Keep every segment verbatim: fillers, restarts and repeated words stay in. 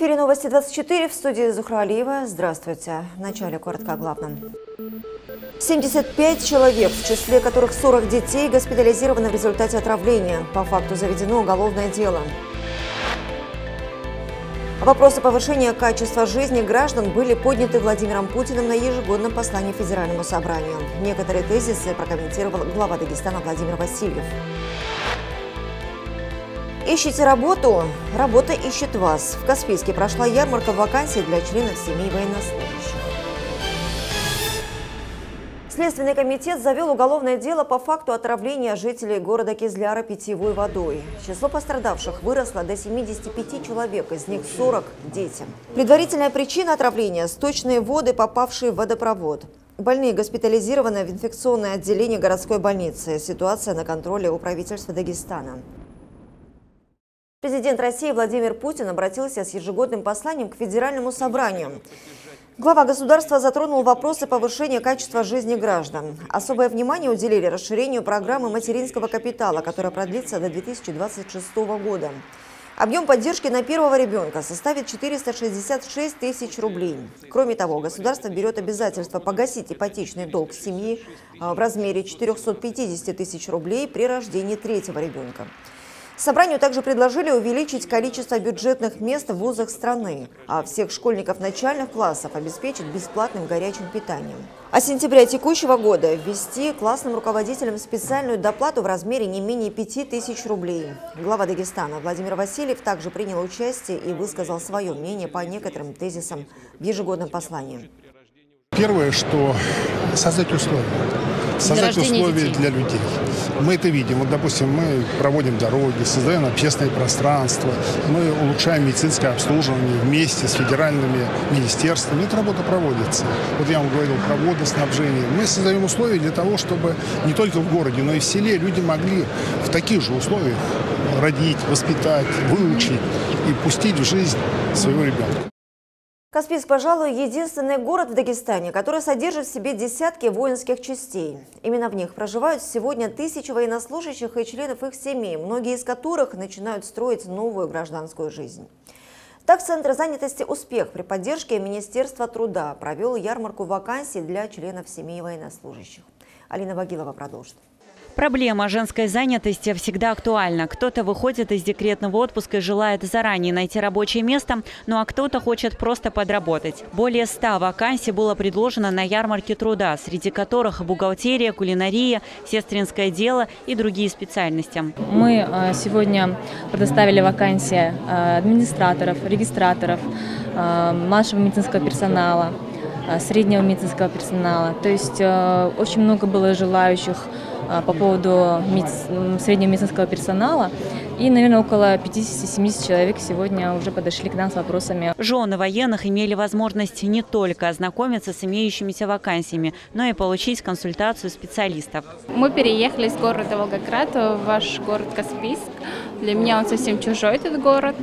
эфире новости двадцать четыре, в студии Зухра Алиева. Здравствуйте. В начале коротко о главном. семьдесят пять человек, в числе которых сорок детей, госпитализированы в результате отравления. По факту заведено уголовное дело. Вопросы повышения качества жизни граждан были подняты Владимиром Путиным на ежегодном послании Федеральному собранию. Некоторые тезисы прокомментировал глава Дагестана Владимир Васильев. Ищите работу? Работа ищет вас. В Каспийске прошла ярмарка вакансий для членов семей военнослужащих. Следственный комитет завел уголовное дело по факту отравления жителей города Кизляра питьевой водой. Число пострадавших выросло до семидесяти пяти человек, из них сорок – дети. Предварительная причина отравления – сточные воды, попавшие в водопровод. Больные госпитализированы в инфекционное отделение городской больницы. Ситуация на контроле у правительства Дагестана. Президент России Владимир Путин обратился с ежегодным посланием к Федеральному собранию. Глава государства затронул вопросы повышения качества жизни граждан. Особое внимание уделили расширению программы материнского капитала, которая продлится до две тысячи двадцать шестого года. Объем поддержки на первого ребенка составит четыреста шестьдесят шесть тысяч рублей. Кроме того, государство берет обязательство погасить ипотечный долг семьи в размере четырёхсот пятидесяти тысяч рублей при рождении третьего ребенка. Собранию также предложили увеличить количество бюджетных мест в вузах страны, а всех школьников начальных классов обеспечить бесплатным горячим питанием. А с сентября текущего года ввести классным руководителям специальную доплату в размере не менее пяти тысяч рублей. Глава Дагестана Владимир Васильев также принял участие и высказал свое мнение по некоторым тезисам в ежегодном послании. Первое, что создать условия. Создать условия для людей. Мы это видим. Вот, допустим, мы проводим дороги, создаем общественное пространство, мы улучшаем медицинское обслуживание вместе с федеральными министерствами. Эта работа проводится. Вот я вам говорил про водоснабжение. Мы создаем условия для того, чтобы не только в городе, но и в селе люди могли в таких же условиях родить, воспитать, выучить и пустить в жизнь своего ребенка. Каспийск, пожалуй, единственный город в Дагестане, который содержит в себе десятки воинских частей. Именно в них проживают сегодня тысячи военнослужащих и членов их семей, многие из которых начинают строить новую гражданскую жизнь. Так, Центр занятости «Успех» при поддержке Министерства труда провел ярмарку вакансий для членов семей военнослужащих. Алина Багилова продолжит. Проблема женской занятости всегда актуальна. Кто-то выходит из декретного отпуска и желает заранее найти рабочее место, ну а кто-то хочет просто подработать. Более ста вакансий было предложено на ярмарке труда, среди которых бухгалтерия, кулинария, сестринское дело и другие специальности. Мы сегодня предоставили вакансии администраторов, регистраторов, младшего медицинского персонала, среднего медицинского персонала. То есть очень много было желающих по поводу среднего медицинского персонала. И, наверное, около пятидесяти-семидесяти человек сегодня уже подошли к нам с вопросами. Жены военных имели возможность не только ознакомиться с имеющимися вакансиями, но и получить консультацию специалистов. Мы переехали из города Волгоград в ваш город Каспийск. Для меня он совсем чужой, этот город.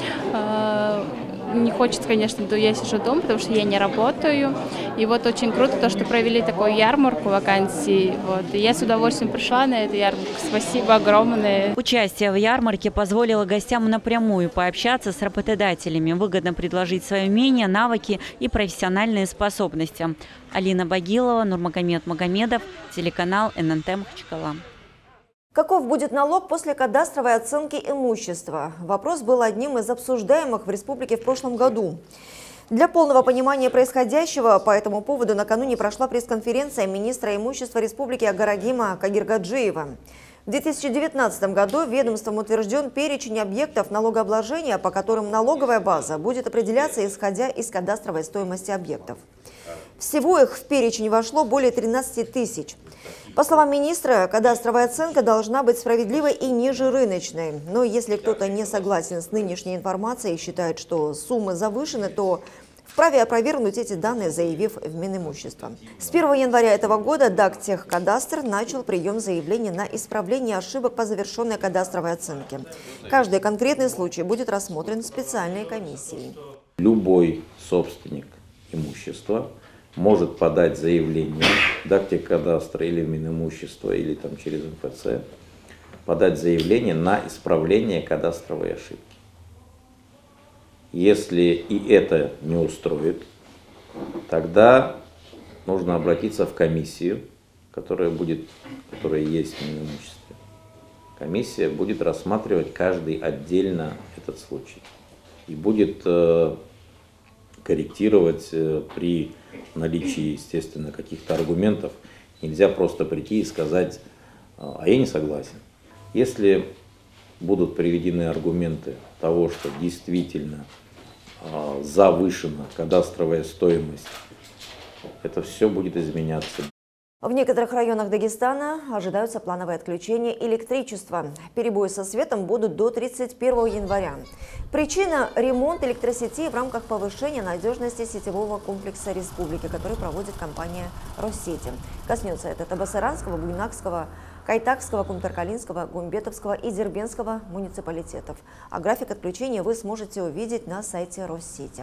Не хочется, конечно, я сижу дома, потому что я не работаю. И вот очень круто то, что провели такую ярмарку вакансий. Вот. И я с удовольствием пришла на эту ярмарку. Спасибо огромное. Участие в ярмарке позволило гостям напрямую пообщаться с работодателями, выгодно предложить свои умения, навыки и профессиональные способности. Алина Багилова, Нурмагомед Магомедов, телеканал эн эн тэ Махачкала. Каков будет налог после кадастровой оценки имущества? Вопрос был одним из обсуждаемых в республике в прошлом году. Для полного понимания происходящего по этому поводу накануне прошла пресс-конференция министра имущества республики Агарагима Кагиргаджиева. В две тысячи девятнадцатом году ведомством утвержден перечень объектов налогообложения, по которым налоговая база будет определяться, исходя из кадастровой стоимости объектов. Всего их в перечень вошло более тринадцати тысяч. По словам министра, кадастровая оценка должна быть справедливой и ниже рыночной. Но если кто-то не согласен с нынешней информацией и считает, что суммы завышены, то вправе опровергнуть эти данные, заявив в Минимущество. С первого января этого года Дактехкадастр начал прием заявлений на исправление ошибок по завершенной кадастровой оценке. Каждый конкретный случай будет рассмотрен специальной комиссией. Любой собственник имущества может подать заявление Дактехкадастра или Минимущества, или там через эм эф цэ, подать заявление на исправление кадастровой ошибки. Если и это не устроит, тогда нужно обратиться в комиссию, которая будет, которая есть в Минимуществе. Комиссия будет рассматривать каждый отдельно этот случай и будет э, корректировать э, при наличии, естественно, каких-то аргументов. Нельзя просто прийти и сказать, а я не согласен. Если будут приведены аргументы того, что действительно э, завышена кадастровая стоимость, это все будет изменяться. В некоторых районах Дагестана ожидаются плановые отключения электричества. Перебои со светом будут до тридцать первого января. Причина – ремонт электросети в рамках повышения надежности сетевого комплекса республики, который проводит компания «Россети». Коснется это Табасаранского, Буйнакского, Кайтакского, Кумтаркалинского, Гумбетовского и Дербенского муниципалитетов. А график отключения вы сможете увидеть на сайте «Россети».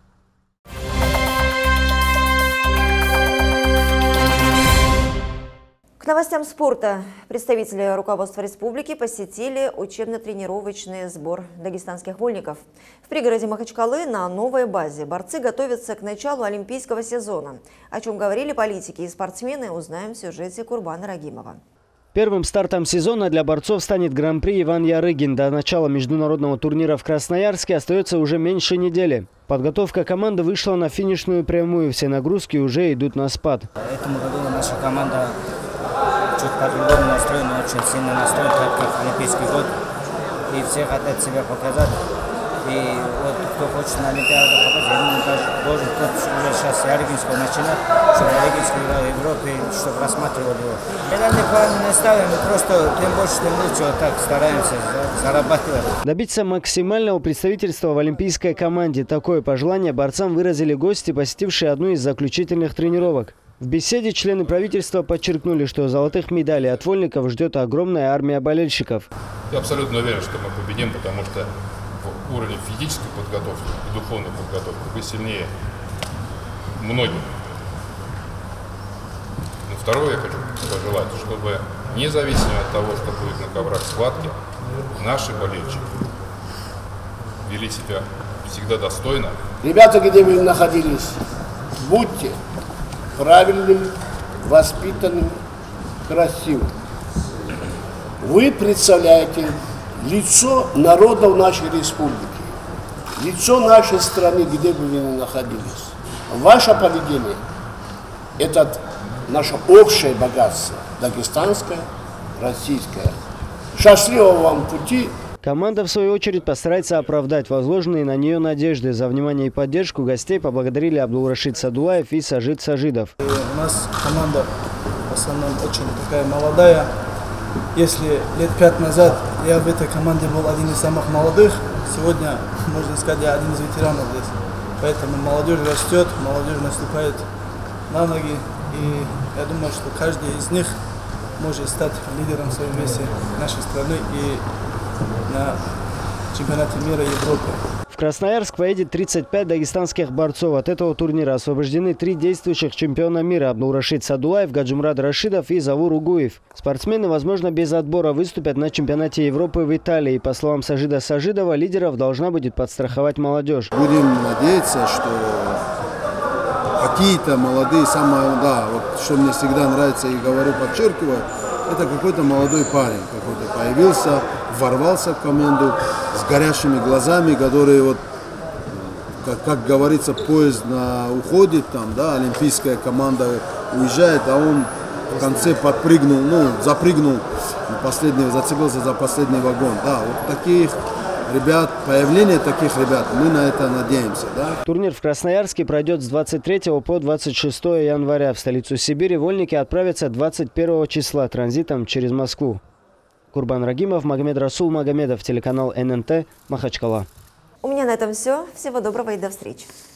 К новостям спорта. Представители руководства республики посетили учебно-тренировочный сбор дагестанских вольников. В пригороде Махачкалы на новой базе борцы готовятся к началу олимпийского сезона. О чем говорили политики и спортсмены, узнаем в сюжете Курбана Рагимова. Первым стартом сезона для борцов станет Гран-при Иван Ярыгин. До начала международного турнира в Красноярске остается уже меньше недели. Подготовка команды вышла на финишную прямую. Все нагрузки уже идут на спад. Этому году наша команда чуть по-другому настроена, очень сильно настроена, как олимпийский год. И все хотят себя показать. И вот кто хочет на Олимпиаду попасть, я думаю, должен кто-то уже сейчас Ярыгинского начинать, чтобы Ярыгинский играл в Европе, чтобы рассматривали его. Финальный план не ставим, мы просто тем больше, тем лучше вот так стараемся зарабатывать. Добиться максимального представительства в олимпийской команде. Такое пожелание борцам выразили гости, посетившие одну из заключительных тренировок. В беседе члены правительства подчеркнули, что золотых медалей от вольников ждет огромная армия болельщиков. Я абсолютно уверен, что мы победим, потому что в уровне физической подготовки и духовной подготовки вы сильнее многих. Но второе я хочу пожелать, чтобы независимо от того, что будет на коврах схватки, наши болельщики вели себя всегда достойно. Ребята, где вы находились, будьте правильным, воспитанным, красивым. Вы представляете лицо народов нашей республики, лицо нашей страны, где бы вы ни находились. Ваше поведение – это наше общее богатство, дагестанское, российское. Счастливого вам пути! Команда, в свою очередь, постарается оправдать возложенные на нее надежды. За внимание и поддержку гостей поблагодарили Абдулрашид Садулаев и Сажид Сажидов. У нас команда в основном очень такая молодая. Если лет пять назад я в этой команде был один из самых молодых, сегодня, можно сказать, я один из ветеранов здесь. Поэтому молодежь растет, молодежь наступает на ноги. И я думаю, что каждый из них может стать лидером в своем весе нашей страны и на чемпионате мира и Европы. В Красноярск поедет тридцать пять дагестанских борцов. От этого турнира освобождены три действующих чемпиона мира: Абдулрашид Садулаев, Гаджумрад Рашидов и Завур Угуев. Спортсмены, возможно, без отбора выступят на чемпионате Европы в Италии. По словам Сажида Сажидова, лидеров должна будет подстраховать молодежь. Будем надеяться, что какие-то молодые, самое, да, вот что мне всегда нравится и говорю, подчеркиваю, это какой-то молодой парень, какой-то появился, ворвался в команду с горящими глазами, которые вот, как, как говорится, поезд на уходит, там, да, олимпийская команда уезжает, а он в конце подпрыгнул, ну, запрыгнул, последний, зацепился за последний вагон. Да, вот таких ребят, появление таких ребят, мы на это надеемся. Да? Турнир в Красноярске пройдет с двадцать третьего по двадцать шестое января. В столицу Сибири вольники отправятся двадцать первого числа транзитом через Москву. Курбан Рагимов, Магомед Расул Магомедов, телеканал эн эн тэ, Махачкала. У меня на этом все. Всего доброго и до встречи.